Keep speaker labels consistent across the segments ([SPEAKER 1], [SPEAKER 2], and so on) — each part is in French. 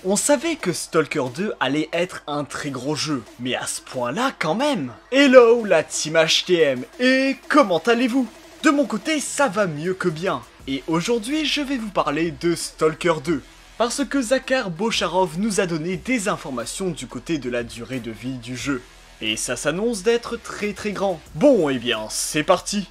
[SPEAKER 1] On savait que Stalker 2 allait être un très gros jeu, mais à ce point-là quand même. Hello la team HTM, et comment allez-vous? De mon côté, ça va mieux que bien. Et aujourd'hui, je vais vous parler de Stalker 2. Parce que Zakhar Bocharov nous a donné des informations du côté de la durée de vie du jeu. Et ça s'annonce d'être très grand. Bon, eh bien, c'est parti!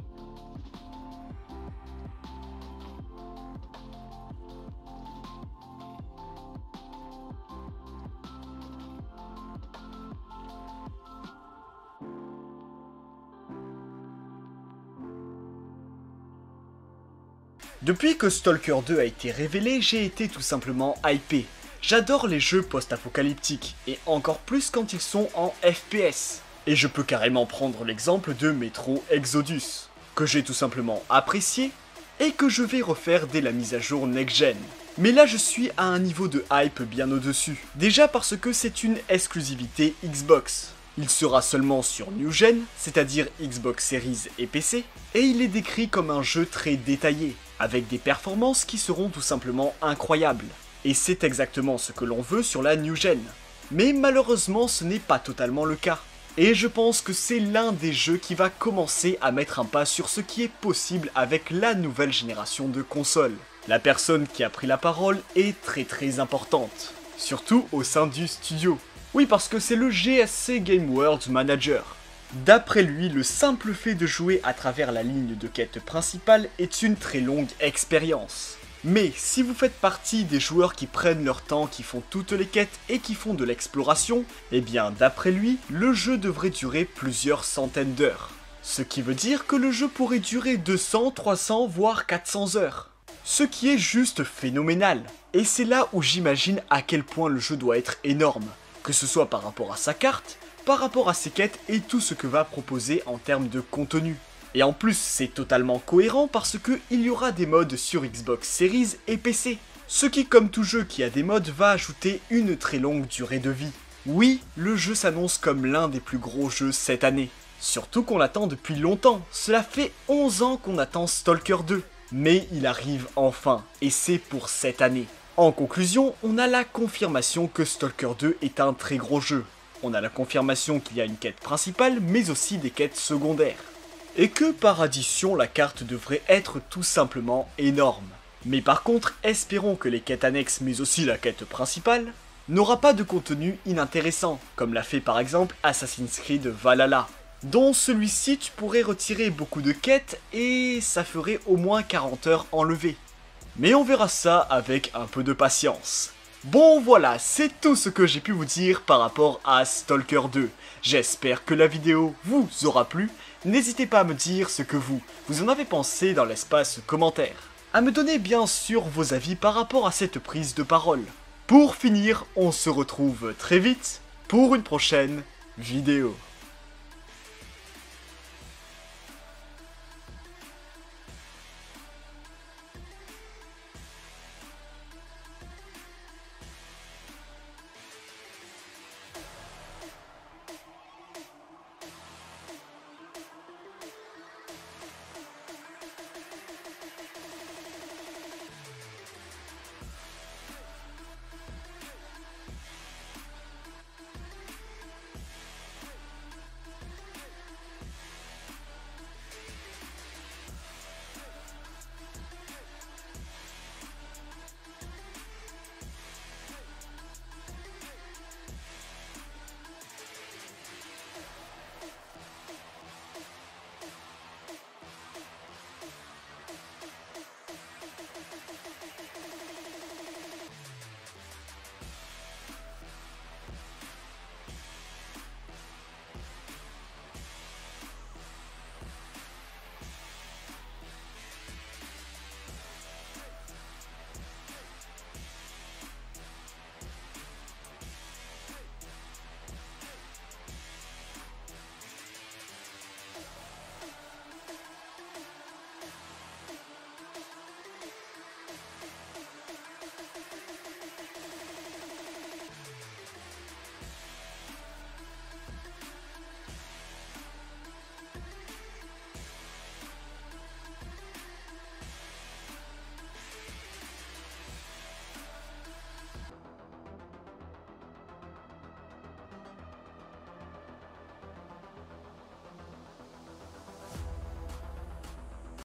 [SPEAKER 1] Depuis que Stalker 2 a été révélé, j'ai été tout simplement hypé. J'adore les jeux post-apocalyptiques, et encore plus quand ils sont en FPS. Et je peux carrément prendre l'exemple de Metro Exodus, que j'ai tout simplement apprécié, et que je vais refaire dès la mise à jour next-gen. Mais là je suis à un niveau de hype bien au-dessus. Déjà parce que c'est une exclusivité Xbox. Il sera seulement sur New Gen, c'est-à-dire Xbox Series et PC, et il est décrit comme un jeu très détaillé, avec des performances qui seront tout simplement incroyables. Et c'est exactement ce que l'on veut sur la New Gen. Mais malheureusement ce n'est pas totalement le cas. Et je pense que c'est l'un des jeux qui va commencer à mettre un pas sur ce qui est possible avec la nouvelle génération de consoles. La personne qui a pris la parole est très importante, surtout au sein du studio. Oui, parce que c'est le GSC Game World Manager. D'après lui, le simple fait de jouer à travers la ligne de quête principale est une très longue expérience. Mais si vous faites partie des joueurs qui prennent leur temps, qui font toutes les quêtes et qui font de l'exploration, eh bien d'après lui, le jeu devrait durer plusieurs centaines d'heures. Ce qui veut dire que le jeu pourrait durer 200, 300, voire 400 heures. Ce qui est juste phénoménal. Et c'est là où j'imagine à quel point le jeu doit être énorme. Que ce soit par rapport à sa carte, par rapport à ses quêtes et tout ce que va proposer en termes de contenu. Et en plus, c'est totalement cohérent parce que il y aura des mods sur Xbox Series et PC. Ce qui, comme tout jeu qui a des mods, va ajouter une très longue durée de vie. Oui, le jeu s'annonce comme l'un des plus gros jeux cette année. Surtout qu'on l'attend depuis longtemps, cela fait 11 ans qu'on attend Stalker 2. Mais il arrive enfin, et c'est pour cette année. En conclusion, on a la confirmation que Stalker 2 est un très gros jeu. On a la confirmation qu'il y a une quête principale, mais aussi des quêtes secondaires. Et que par addition, la carte devrait être tout simplement énorme. Mais par contre, espérons que les quêtes annexes, mais aussi la quête principale, n'aura pas de contenu inintéressant, comme l'a fait par exemple Assassin's Creed Valhalla, dont celui-ci tu pourrais retirer beaucoup de quêtes et ça ferait au moins 40 heures enlevées. Mais on verra ça avec un peu de patience. Bon voilà, c'est tout ce que j'ai pu vous dire par rapport à Stalker 2. J'espère que la vidéo vous aura plu. N'hésitez pas à me dire ce que vous en avez pensé dans l'espace commentaire. À me donner bien sûr vos avis par rapport à cette prise de parole. Pour finir, on se retrouve très vite pour une prochaine vidéo.